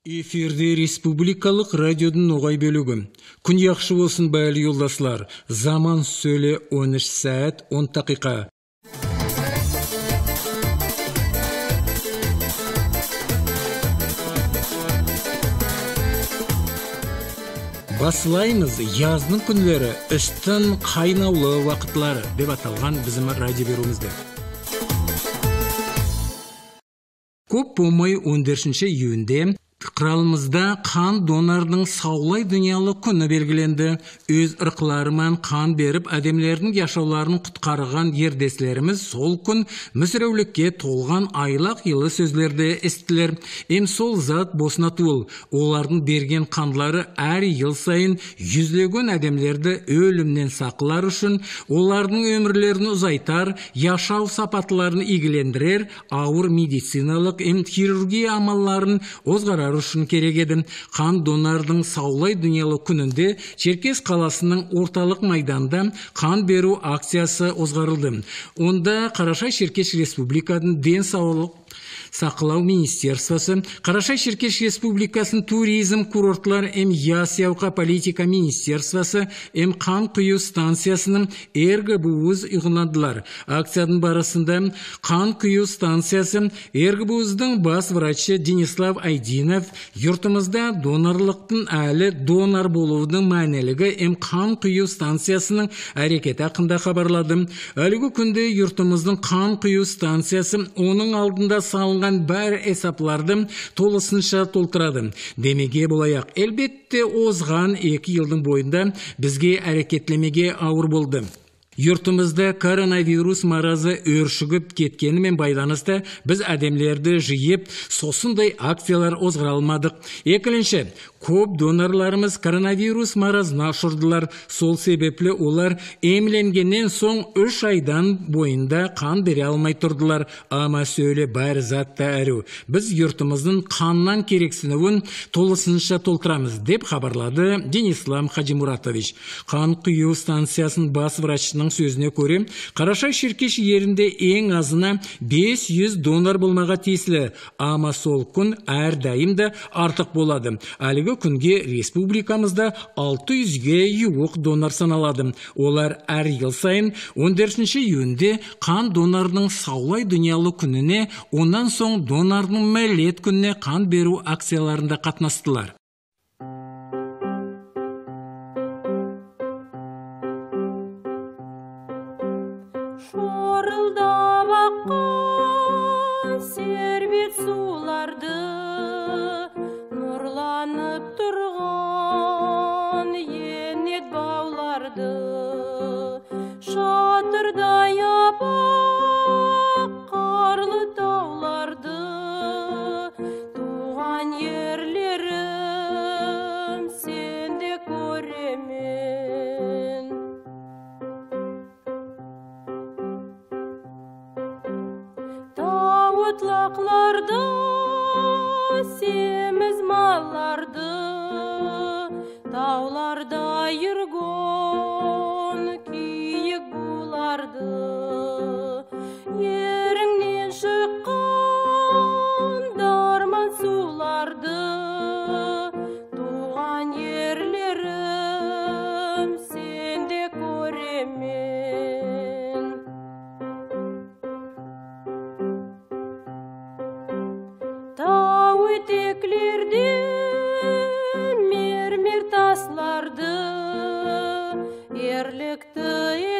Эфирде республикалық радиодың оғай бөлігі. Күн яқшы болсын бәлі yoldaşlar. Zaman söyle 13 saat 10 dakika. Басылаймыз yazның күнлері істің қайнаулы вақытлары деп аталған bizim радио беруімізді. Көп болмай 14 июньде Kralımızda kan donarının sağlay dünyalı күні belgilendi. Öz ırklarымен kan berip ademlerinin yaşavlarını kutkarıgan yerdeslerimiz sol gün müsrevlikке tolgan aylak yılı sözlerde estiler. Em sol zat bosnatıl. Oların bergen kanları er yıl sayın yüzlegen ademlerde ölümden saklar üçün olarının ömürlerini uzaytar, yaşav sapatlarını ilgilendirer, ağır medicinalık em kirurgiya amallarını ozgarar үшін керек еді. Қан донардың саулай дүниялы күнінде Черкес қаласының орталық майданда қан беру акциясы озғарылды. Онда Қарашай-Черкес Республикадың денсаулық Сақлау министерствосы, Қарашай-Черкес Республикасының туризм курортлар эм ясяуқа политика министерствосы эм қан құю станциясының РГБУз ұйғынадылар. Акцияның барысында қан құю станциясы РГБУздың бас врачы Денислав Айдинов yurtimizda donorliqтың әлі донор болудың мәнелігі эм қан құю станциясының әрекеті хақында хабарлады. Әлгі күнде yurtimizдің қан құю станциясы оның алдында салынған бәр есапларды толысынша толтырады. Демеге болаяқ, әлбетте озған 2 жылдың бойында бізге әрекетлемеге ауыр болды. Yurtimizda koronavirus marazı өршігіп кеткенімен байланысты біз әдемлерді жиып, сосындай акциялар озғыра алмадық. Екінші, көп донорларымыз коронавирус маразына ұшырдылар. Сол себеплі олар емленгеннен соң 3 айдан бойында қан бере алмай тұрдылар. Ама сөйле бәрі затта әру. Біз yurtimizдің қаннан керексінуін толысынша толтырамыз деп хабарлады Денислам Хажимуратович. Қан құю станциясының бас врачының сөзіне көре, Қарашай-Черкес жерінде ең азына 500 донор болмаға тиесілі, ама сол күн әрдайымда артық болады. Әлгі күнге республикамызда 600-ге жуық донор саналады. Олар әр ел сайын 14 июньде қан донорының саулай дүниялы күніне, онан соң донорның мәлет күніне қан беру акцияларында қатынастылар. Шорылдап аққан сербет суларды, нұрланып тұрған енет бауларды, шатырдай аппақ қарлы тауларды, туған ерлерім сенде көремін. Отлақларды, семіз малларды, тауларда жүрген күйік бұларды, еріңнен шыққан дарман суларды, туған ерлерім сенде көремін. Өтеклерден мермер тасларды, ерлікті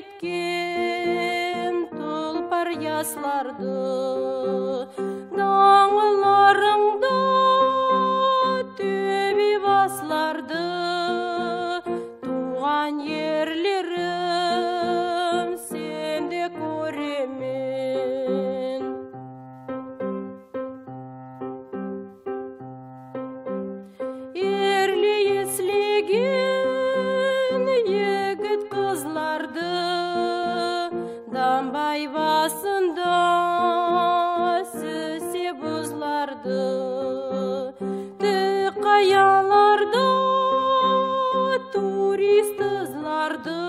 еткен тұлпар ясларды, даңғыларыңда төбе басларды, туған ерлерім сенде көремін. Егіт қызларды, дамбай басында сүсе бұзларды, түк қаяларды, турист ызларды,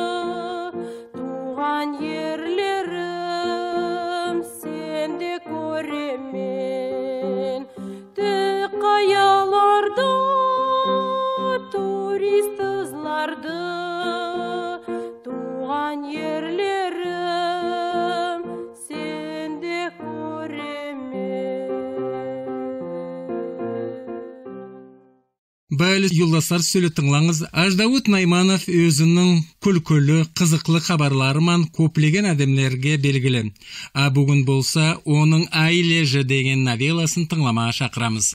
туған ерлерім сенде көремін. Түк қаяларды, Бәлі юлдастар сөйлеттіңлаңыз, Аждауыт Найманов өзінің күлкілі, қызықлы хабарларымен көплеген әдемлерге белгілі. Бүгін болса, оның «Айлежі» деген новеласын тыңламаға шақырамыз.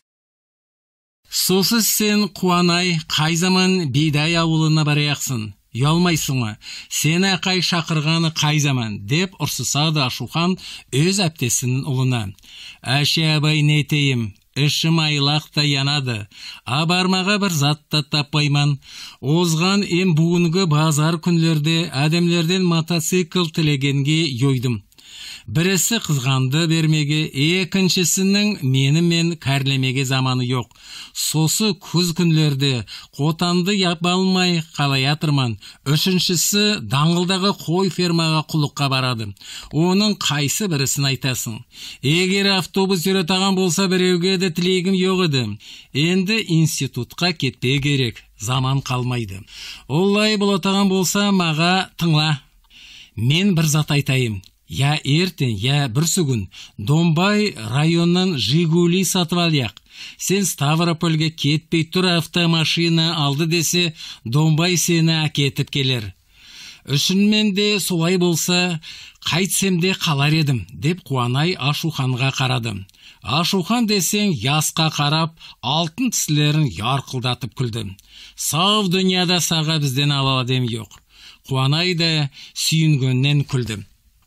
Сосыз сен, Қуанай, қай заман Бидай ауылына бараяқсың? Ұялмайсың ма? Сені қай шақырғаны қай заман? Деп ұрсысады Ашухан өз әптесінің ұлына. Әше абай нетейім? Ішім айлақта янады, бармаға бір затта таппайман. Озған бүгінгі базар күнлерде әдемлерден мотоцикл тілегенге йойдым. Бірісі қызғанды бермеге, екіншісінің менімен кәрлемеге заманы жоқ. Сосы күз күнлерде қотанды yapалмай қалаятырман. Үшіншісі даңғылдағы қой фермаға құлыққа барады. Оның қайсы бірісін айтасың? Егер автобус жүретаған болса біреуге де тілегім жоқ еді. Енді институтқа кетпе керек, заман қалмайды. Олай болатаған болса маға тыңла. Мен бір зат айтайым. Я ертең, я бір сүгін Домбай районынан Жигули сатып алайық. Сен Ставропольге кетпей тұр, автомашина алды десе, Домбай сені әкетіп келер. Үшінмен де солай болса, қайтсем де қалар едім, деп Қуанай Ашуханға қарады. Ашухан десең ясқа қарап, алтын тісілерін ярқылдатып күлді. Сау дүнияда саға бізден аладем жоқ. Қуанай да сүйінгеннен күлді.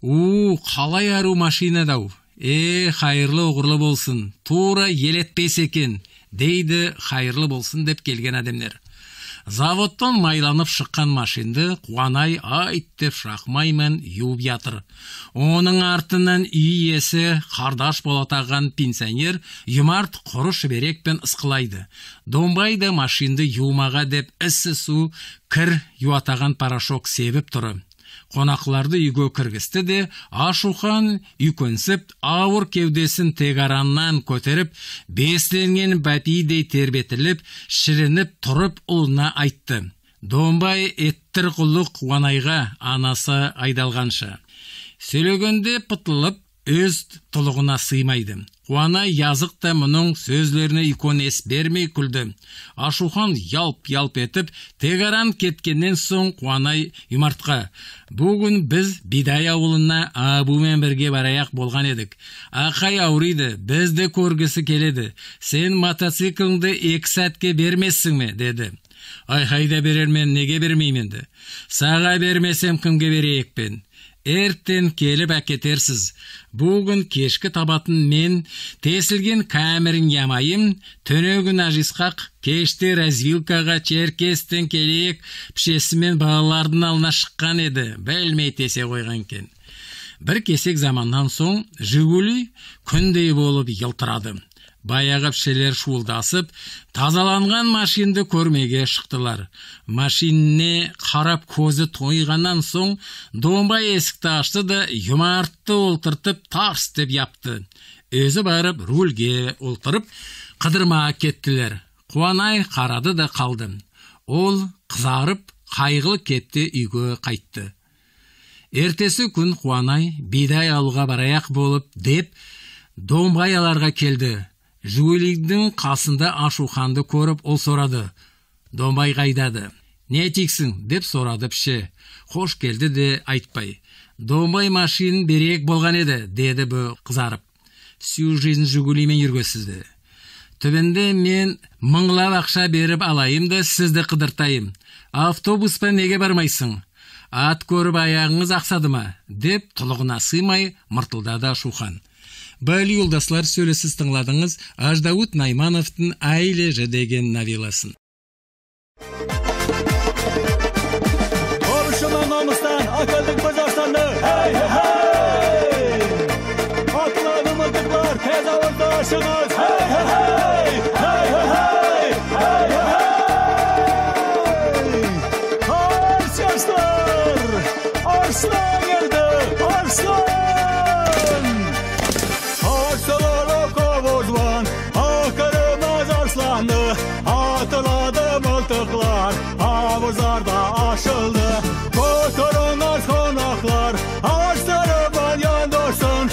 Қалай ару машинадау. Қайырлы ұғырлы болсын. Тура елетпес екен, дейді қайырлы болсын деп келген әдемдер. Заводтан майланып шыққан машинды Қуанай айт деп шақмаймын юып ятыр. Оның артынан үй иесі қардаш болатаған пенсионер юмарт құры шүберекпен ысқылайды. Домбай да машинды юмаға деп ісі су кір юатаған порошок себіп тұры. Қонақларды үйге кіргісті де, Ашухан үйкөнсіп, ауыр кеудесін тегараннан көтеріп, бесленген бәпейдей тербетіліп, шірініп тұрып ұлына айтты. Домбай еттір құлық Қуанайға, анасы айдалғанша. Сөйлегенде пытылып, өз тұлығына сыймайды. Қуанай язықта мұның сөзлеріне иконес бермей күлді. Ашухан ялп-ялп етіп, тегаран кеткеннен соң Қуанай юмартқа. Бүгін біз Бидай ауылына абумен бірге бараяқ болған едік. Ақай ауырайды, бізді көргісі келеді. Сен мотоцикліңді 2 сәтке бермессің ме? Деді. Айқайда берермен, неге бермейменді? Саға бермесем кімге берейекпен? Эрттен келіп әкетерсіз. Бүгін кешкі табатын мен тесілген кәмірін ямайым, төнегін ажисқақ, кеште развилкаға Черкестен келейік, пішесімен балалардың алына шыққан еді, бәлмей тесе қойған кен. Бір кесек заманнан соң Жигули күндей болып елтырады. Баяғы пішелер шуылдасып, тазаланған машинді көрмеге шықтылар. Машинне қарап көзі тойғаннан соң, Домбай есікті ашты да юмартты олтыртып тарс деп япты. Өзі барып рульге олтырып, қыдырмаға кеттілер. Қуанай қарады да қалды. Ол қызарып, қайғылы кетті үйге қайтты. Ертесі күн Қуанай Бидай ауылға бараяқ болып деп, Домбай аларға келді. Жигулидің қасында Ашуханды көріп, ол сорады. Домбай қайдады? Не тексің? Деп сорады піші. Хош келді де айтпай. Домбай машинын берек болған еді, деді бұ қызарып. Сүйі жизнь Жигулимен жүргесізді. Түбінде мен мыңлап ақша беріп алайым да сізді қыдыртайым. Автобуспен неге бармайсың? Ат көріп аяғыңыз ақсады ма? Деп тұлығына сыймай мыртылдады Ашухан. Бәлі юлдаслар, сөйлесіз тыңладыңыз Аждауыт Наймановтың «Айлежі» деген новеласын. Орышынан намыстан акылдық Қазақстанды, хей! Атылады мылтықлар, тез ауызды ашыңыз, хей! Арсиястар! Арслан ерді, Арслан! Atıladı mıltıklar, havuzlarda aşıldı. Kotorunlar konaklar, ağaçları balyan dursun.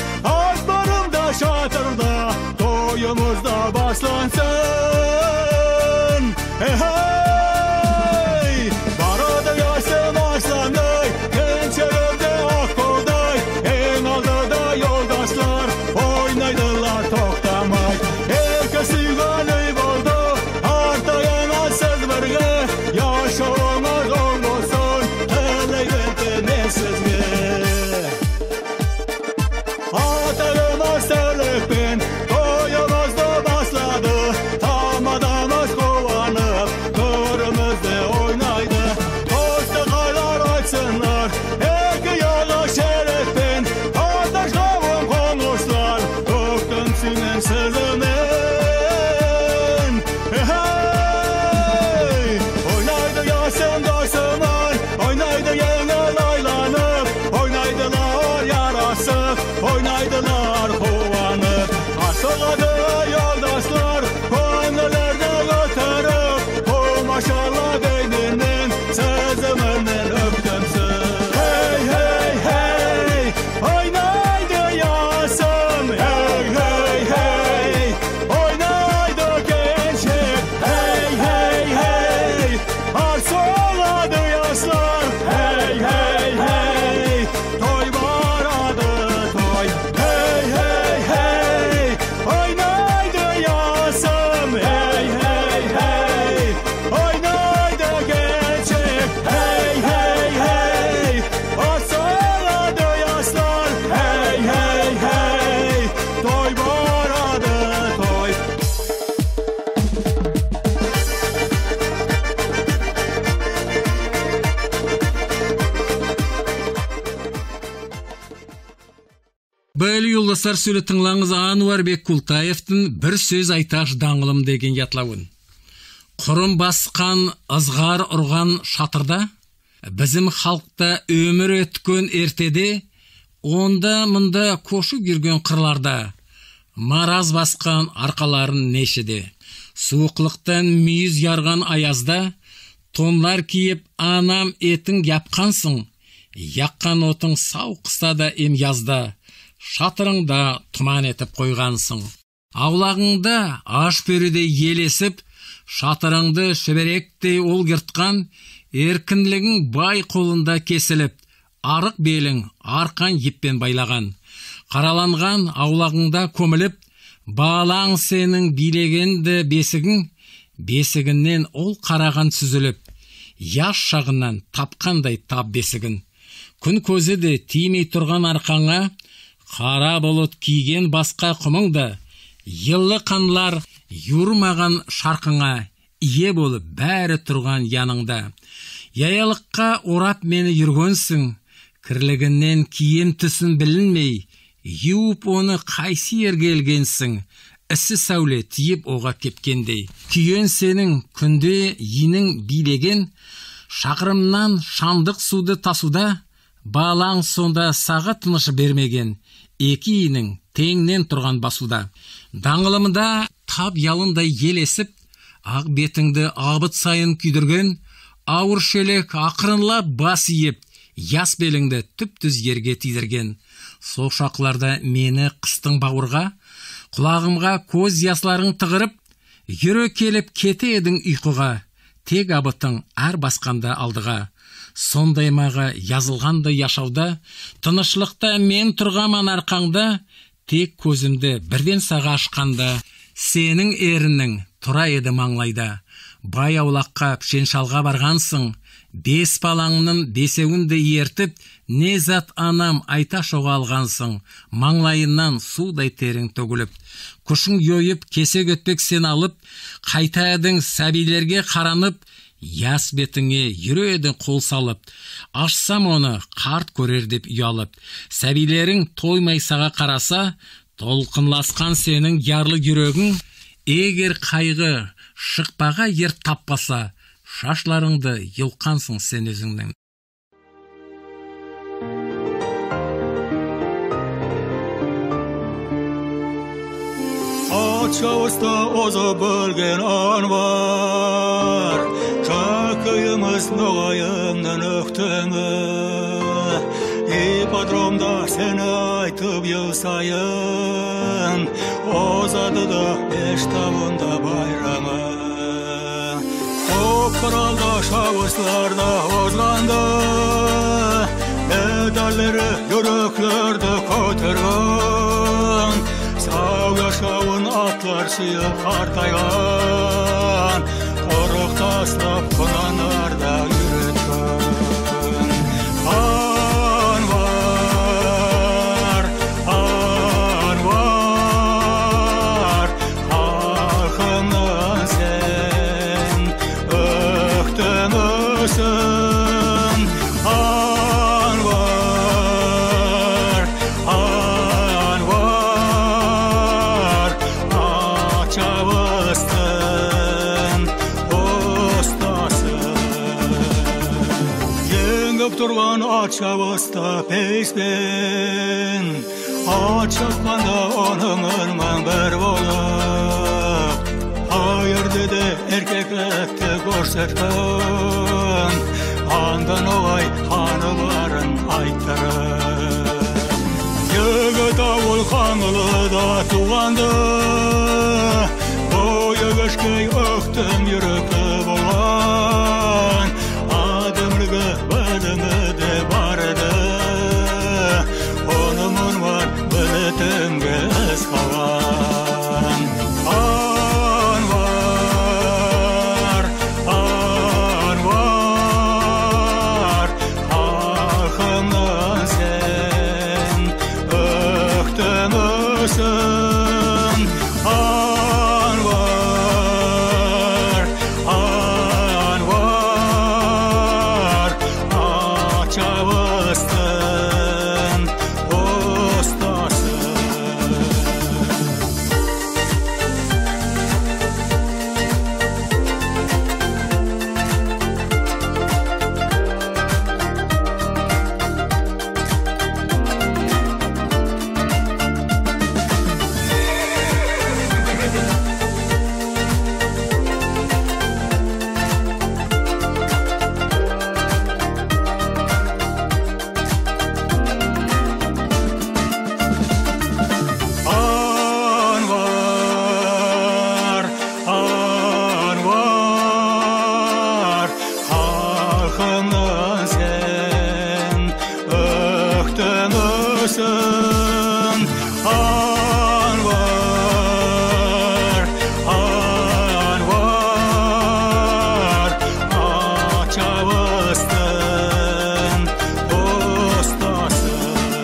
Azbarımda şatırda, toyumuzda başlansın. Hey, barada yaşım arslanday, gençlerimde akkolday, en aldıda yoldaşlar, oynaydılar toktamay. Herkesi gönlü buldu, artayana söz birge, yaşamaz olmasın, eleydi ne sizge. Atarıma sörlükpün, toyumuzda başladı, tamadamız kovanıp, kırmızı oynaydı. Dostu kaylar açsınlar, iki yola şerefin, kardeş kavun konuşlar, öktüm senin sözünün. Hey, oynaydı yaşım dostumun, oynaydı yengel aylanıp, oynaydılar yarası, oynaydılar kovanıp. Asıladı yoldaşlar, gönüllerde götürüp, o maşallah beyninin sözümünden öptümsün. Hey hey hey, oynaydı yaşım, hey hey hey, oynaydı gençlik, hey hey hey, asıladı yaşlar, hey hey hey, toy baradı toy, hey hey hey, oynaydı yaşım, hey hey hey, oynaydı gençlik, hey hey hey, asıladı yaşlar, hey hey hey, toy baradı toy. Бәлі yoldaşlar söyle тыңлаңыз Ануарбек Култаевтың бір сөз айташ даңғылым деген ятлауын. Құрым басқан, ызғар ұрған шатырда, bizim халықта өмір өткен ертеде, онда мұнда кошу жүрген қырларда, мараз басқан арқаларын нешеде, суықлықтан мүйіз ярған аязда, тонлар киіп анам етің япқансың, яққан отың сау қыстада ем язда, шатырыңда тұман етіп қойғансың. Аулағыңда аш бөріде елесіп, шатырыңды шүберектей ол кертқан, еркінлігің бай қолында кесіліп, арық белің арқан еппен байлаған. Қараланған аулағыңда көміліп, балаң сенің билегенді бесігің, бесігінен ол қараған сүзіліп, яш шағынан тапқандай тап бесігін. Күн көзі де тимей тұрған арқаңа, қара бұлыт киген басқа құмыңда, елі қанлар юрмаған шарқыңа, ие болып бәрі тұрған яныңда. Яялыққа орап мені жүргенсің, кірлігінен киен түсін білінмей, юып оны қайсы ергелгенсің, ісі сәуле тиіп оға кепкендей. Күйен сенің күнде енің билеген, шақырымнан шамдық суды тасуда, балаң сонда саға тыныш бермеген, екі енің теңнен тұрған басуда. Даңғылымда тап ялындай елесіп, ақ бетіңді абыт сайын күйдірген, ауыр шелек ақырынлап бас иіп, яс беліңді түп-түз ерге тидірген. Соқшақларда мені қыстың бауырға, құлағымға көз ясларың тығырып, үйірі келіп кете едің ұйқыға, тек абытың әр басқанда алдыға. Сондай маға yazılғанды яшауда, тынышлықта мен тұрғаман арқаңда, тек көзімді бірден саға ашқанда, сенің ерінің тұра еді маңлайда. Бай аулаққа пішен шалға барғансың, бес балаңның бесеуінді ертіп, не зат анам айта шоға алғансың, маңлайынан судай терің төгіліп. Күшің йойып, кесе көтпек сен алып, қайта едің сәбилерге қаранып, яс бетіңе юредің қол салып, ашсам оны қарт көрер деп ұялып. Сәбилерің тоймай саға қараса, толқынласқан сенің ярлы жүрегің, егер қайғы шықпаға ер таппаса, шашларыңды йылқансың сен өзіңнің. Çavuşta ozu bölgen an var, Çakıyımız noğayından öktüğünü, İpodromda seni aytıp yıl sayın, Ozadı da beş tavında bayrağın. Quralda şavuslarda ozlandı, medalleri yüreklerde ko'targan, sağ yaşavun atlar suyup qartaygan, qo'riq taslab qonanlarda yürütgan. Anvar, Anvar, halkımdan sen öktümüsün. Anvar, Anvar, açavısın, ustasın. Yengip turgan açavısta peysben, açıkkanda onun ırman bir bolup, hayır dedi erkeklikte görsetken, andan oğay hanıların aytırın. Yigit avul Kanlı'da tuğandı, boyu geçkey öktüm yürükü bolan, adımlığı bölümü de vardı, onumun var bülütün göz kalan. Anvar, Anvar, halkımdan sen öktümüsün. Anvar, Anvar, açavısın, ustasın. Anvar, Anvar, halkımdan sen öktümüsün. Anvar, Anvar, açavısın, ustasın.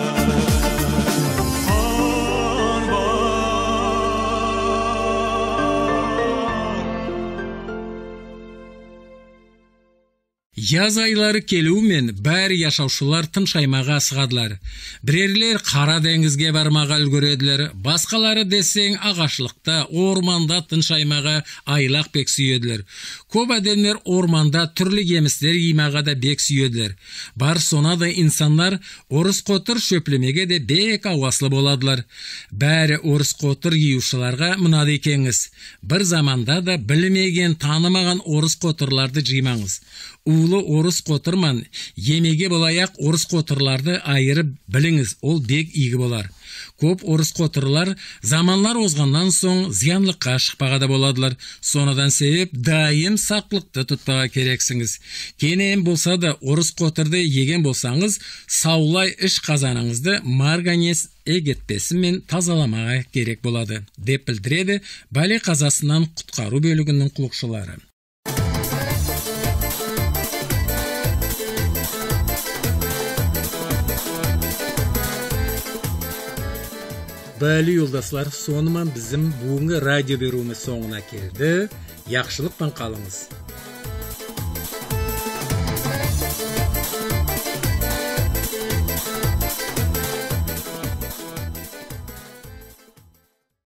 Yaz ayları kelүүmen bäri yaşauşular tınşaymaga asıgadylar. Birerler Kara dengizge barmaga ulgürediler, baskaları deseň agaçlykda, ormanda tınşaymaga aylak bek süýediler. Köp adamlar ormanda türlü gemisler ýymaga da bek süýediler. Bar sona da insanlar orus qotur şöplemege de bek awasly boladylar. Bäri orus qotur ýyýuşlarga munady ekeňiz. Bir zamanda da bilmegen, tanımagan orus qoturlardy jymaňyz. Ulu orus qoturman, yemege bolayak orus qoturlardy ayırıp biliňiz, ol bek ýygy bolar. Köp orus qoturlar zamanlar ozgandan soň ziyanlykka şykpaga da boladylar. Sonadan sebep daim saklykdy tutmaga kereksiňiz. Kenem bolsa da orus qoturdy yegen bolsaňyz, sawlay iş kazanyňyzdy marganes egetpesi men tazalamaga gerek bolady, dep bildiredi Bale kazasından kutkaru bölügünün kulukçulary. Bäli yoldaşlar, sonuman bizim bugunky radio berүүmiz soňuna keldi. Ýakşylykdan kalyňyz.